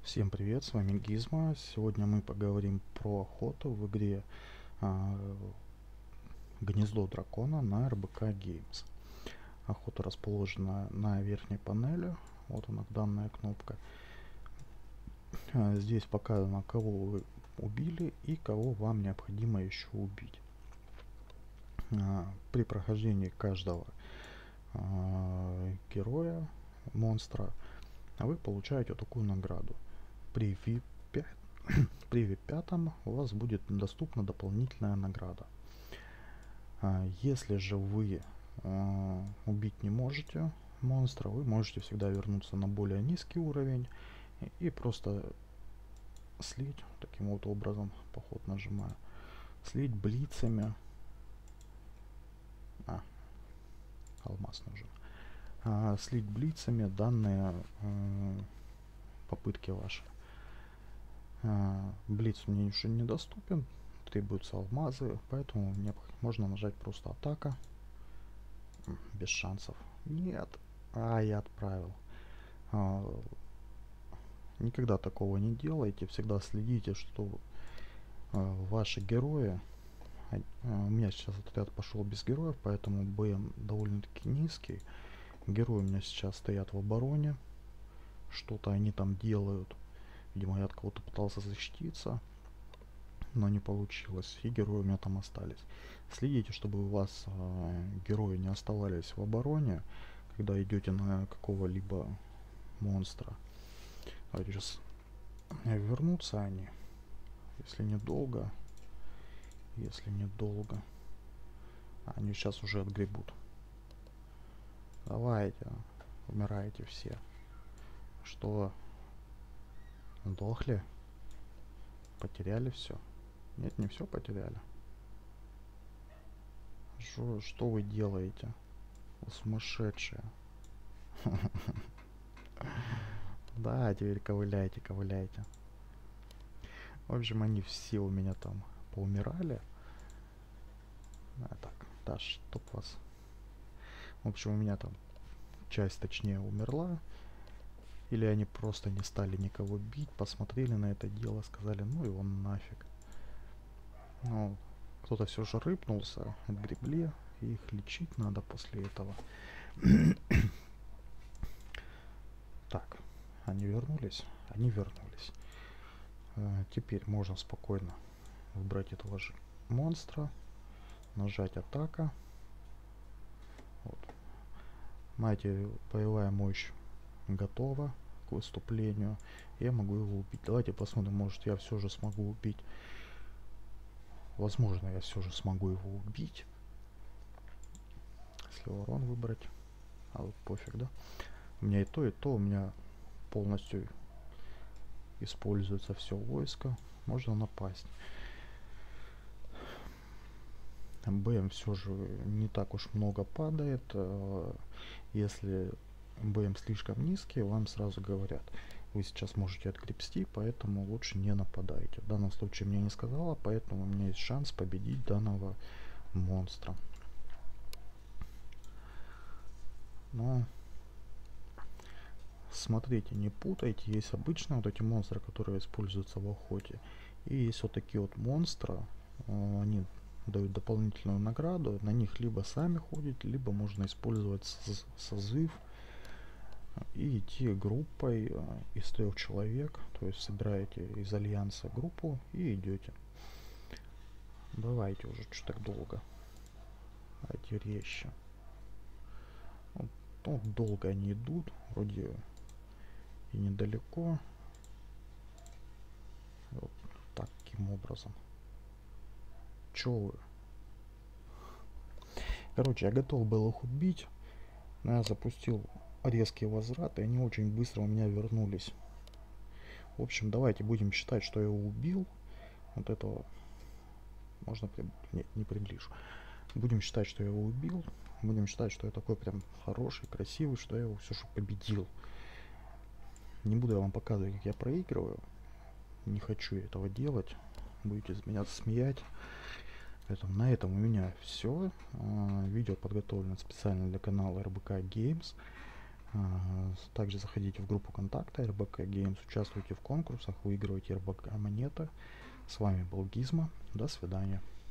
Всем привет, с вами Гизмо. Сегодня мы поговорим про охоту в игре а, Гнездо дракона на РБК Games. Охота расположена на верхней панели. Вот она, данная кнопка. Здесь показано, кого вы убили и кого вам необходимо еще убить. При прохождении каждого героя, монстра, вы получаете такую награду. При VIP При VIP-5 у вас будет доступна дополнительная награда. Если же вы убить не можете монстра, вы можете всегда вернуться на более низкий уровень и просто слить таким вот образом, поход нажимаю, слить блицами. Алмаз нужен. Слить блицами данные попытки ваши. Блиц мне еще недоступен, требуются алмазы, поэтому мне можно нажать просто атака. Без шансов. Нет. Я отправил. Никогда такого не делайте. Всегда следите, что ваши герои... У меня сейчас отряд пошел без героев, поэтому БМ довольно-таки низкий. Герои у меня сейчас стоят в обороне. Что-то они там делают. Видимо, я от кого-то пытался защититься, но не получилось. И герои у меня там остались. Следите, чтобы у вас герои не оставались в обороне, когда идете на какого-либо монстра. Давайте сейчас вернутся они, если недолго. Если недолго. Они сейчас уже отгребут. Давайте, умирайте все. Что? Сдохли? Потеряли все? Нет, не все потеряли. Что вы делаете? Вы сумасшедшие. Да, теперь ковыляйте, ковыляйте. В общем, они все у меня там поумирали. Так, да, чтоб вас. В общем, у меня там часть, точнее, умерла. Или они просто не стали никого бить, посмотрели на это дело, сказали, ну его нафиг. Ну, кто-то все же рыпнулся, отгребли, и их лечить надо после этого. Так, они вернулись? Они вернулись. Теперь можно спокойно выбрать этого же монстра, нажать атака. Вот. Знаете, боевая мощь готова к выступлению. Я могу его убить. Давайте посмотрим, может я все же смогу убить. Возможно, я все же смогу его убить. Если урон выбрать. А вот пофиг, да? У меня и то, у меня полностью используется все войско. Можно напасть. БМ все же не так уж много падает. Если БМ слишком низкий, вам сразу говорят, вы сейчас можете отгребсти, поэтому лучше не нападайте. В данном случае мне не сказала, поэтому у меня есть шанс победить данного монстра. Но смотрите, не путайте, есть обычные вот эти монстры, которые используются в охоте, и есть вот такие вот монстры, они дают дополнительную награду, на них либо сами ходить, либо можно использовать созыв и идти группой из 3 человек, то есть собираете из альянса группу и идете. Давайте уже, что так долго. Давайте резче. Вот долго они идут, вроде и недалеко. Вот таким образом. Чё вы? Короче, я готов был их убить, но я запустил резкий возврат, и они очень быстро у меня вернулись. В общем, давайте будем считать, что я его убил. Вот этого можно... Нет, не приближу. Будем считать, что я его убил. Будем считать, что я такой прям хороший, красивый, что я его все же победил. Не буду я вам показывать, как я проигрываю. Не хочу этого делать. Будете меня смеять. Поэтому на этом у меня все. Видео подготовлено специально для канала РБК Games. Также заходите в группу контакта РБК Games, участвуйте в конкурсах, выигрывайте РБК монеты. С вами был Гизмо. До свидания.